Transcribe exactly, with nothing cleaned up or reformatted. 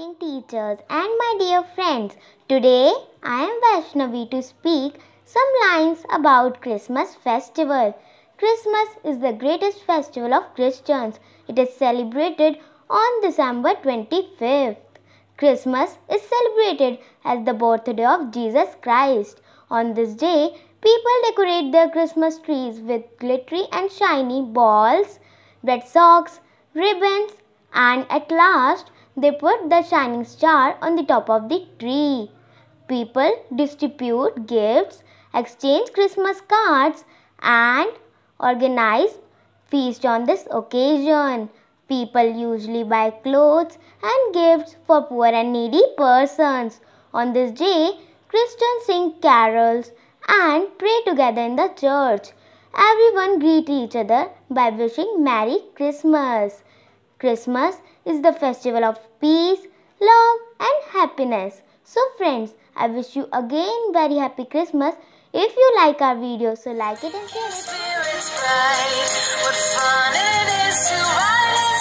evening, teachers and my dear friends. Today I am Vaishnavi to speak some lines about Christmas festival. Christmas is the greatest festival of Christians. It is celebrated on December twenty-fifth. Christmas is celebrated as the birthday of Jesus Christ. On this day, people decorate their Christmas trees with glittery and shiny balls, red socks, ribbons, and at last they put the shining star on the top of the tree. People distribute gifts, exchange Christmas cards, and organize feast on this occasion. People usually buy clothes and gifts for poor and needy persons. On this day, Christians sing carols and pray together in the church. Everyone greet each other by wishing Merry Christmas. Christmas is the festival of peace, love and happiness. So friends, I wish you again very happy Christmas. If you like our video, so like it and share it.